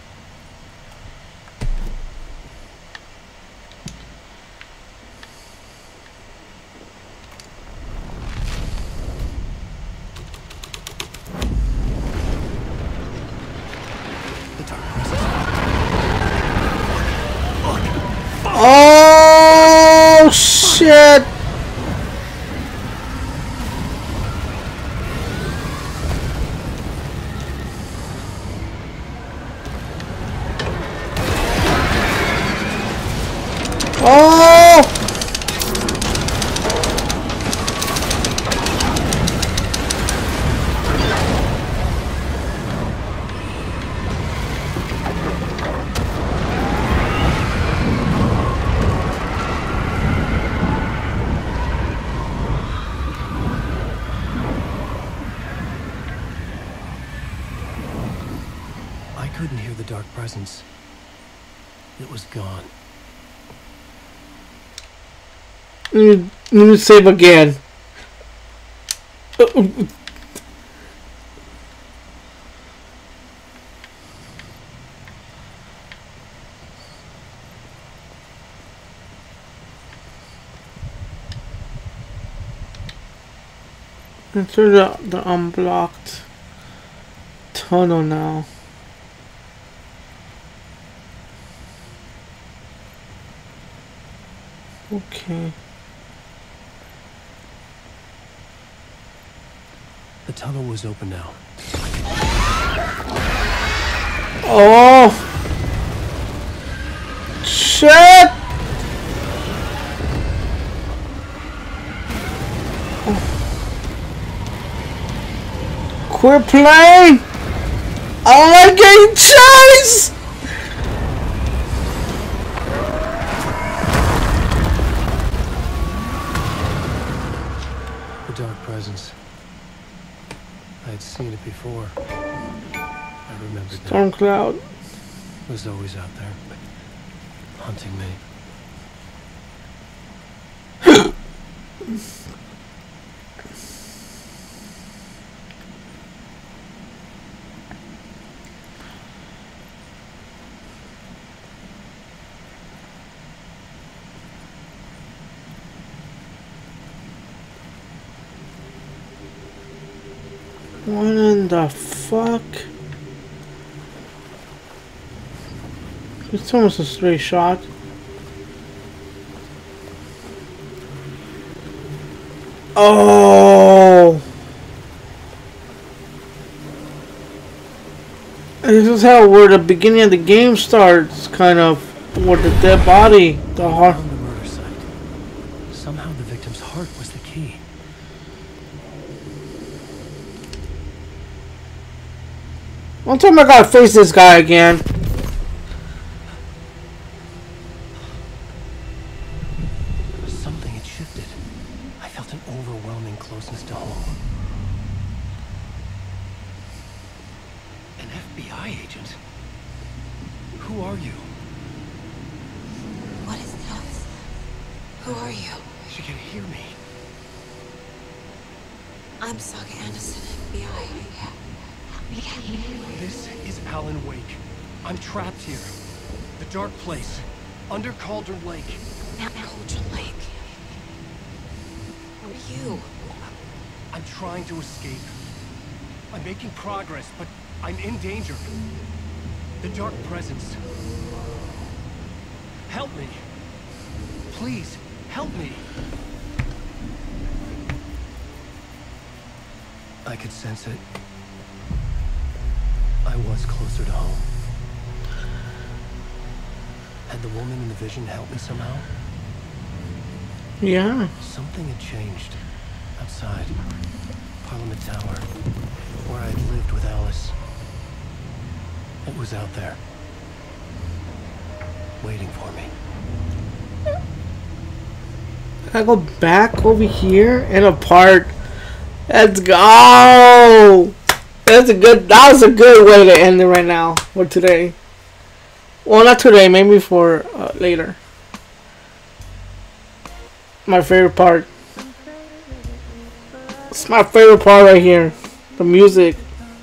Oh shit! Oh! I couldn't hear the dark presence. It was gone. Let me save again. Enter the unblocked tunnel now. Okay. The tunnel was open now. Oh! Shit! Quit playing! I don't like getting chased! The dark presence. I had seen it before. I remembered that. Stormcloud. It was always out there, hunting me. What in the fuck? It's almost a straight shot. Oh! This is how where the beginning of the game starts, kind of, with the dead body, the heart. On the murder site. Somehow the victim's heart was the key. One time I gotta face this guy again. Something had shifted. I felt an overwhelming closeness to home. FBI agent? Who are you? What is this? Who are you? She can hear me. I'm Saga Anderson, FBI. This is Alan Wake. I'm trapped here. The dark place. Under Cauldron Lake. Cauldron Lake. Who are you? I'm trying to escape. I'm making progress, but I'm in danger. The dark presence. Help me. Please, help me. I could sense it. I was closer to home. Had the woman in the vision helped me somehow? Yeah. Something had changed. Outside. Parliament Tower. Where I had lived with Alice. It was out there. Waiting for me. I go back over here and apart. Let's go. That was a good way to end it right now or today. Well, not today, maybe for later. My favorite part. It's my favorite part right here. The music.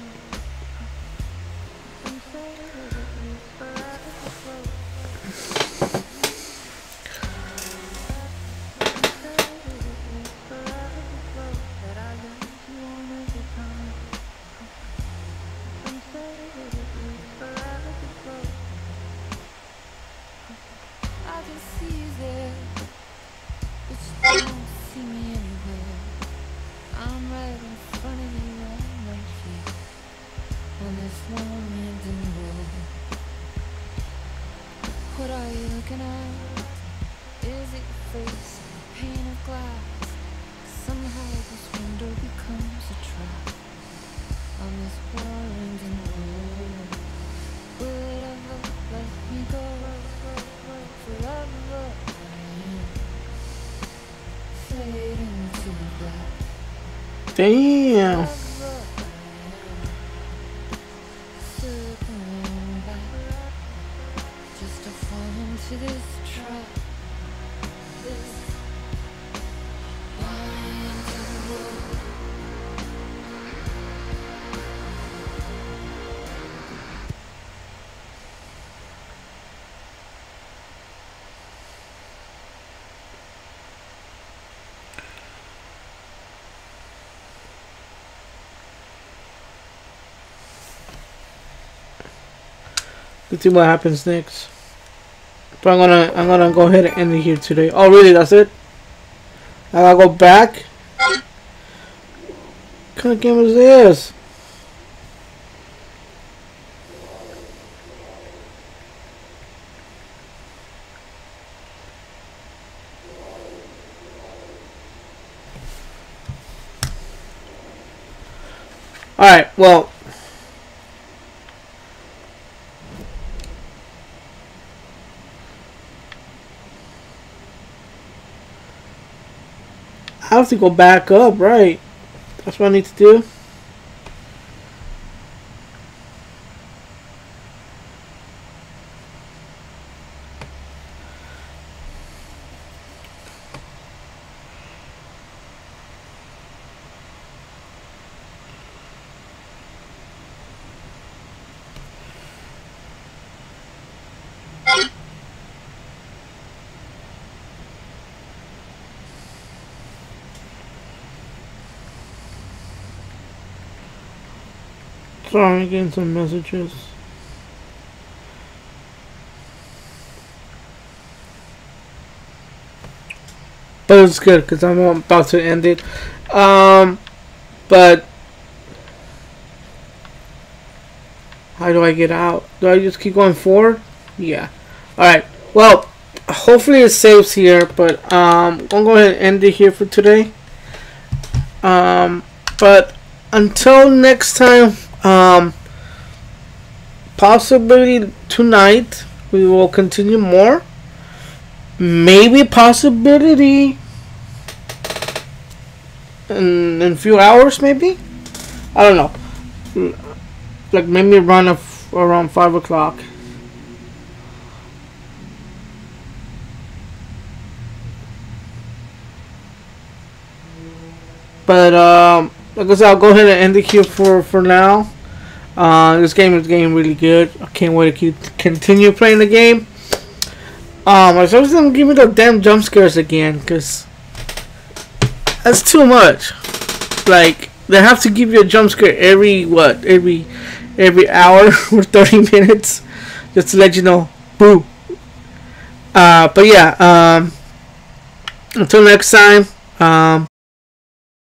Damn. Let's see what happens next. But I'm gonna go ahead and end it here today. Oh really, that's it? I gotta go back? What kind of game is this? Alright, well, I have to go back up, right? That's what I need to do. Sorry, I'm getting some messages. But it's good because I'm about to end it. But how do I get out? Do I just keep going forward? Yeah. Alright. Well, hopefully it saves here. But I'm going to go ahead and end it here for today. But until next time, possibly tonight we will continue more. Maybe possibility in a few hours, maybe. I don't know. like made me run around 5 o'clock. But like I said, I'll go ahead and end it here for now. This game is getting really good. I can't wait to continue playing the game. I suppose them give me the damn jump scares again, cause that's too much. Like they have to give you a jump scare every hour or 30 minutes, just to let you know, boo. But yeah, until next time.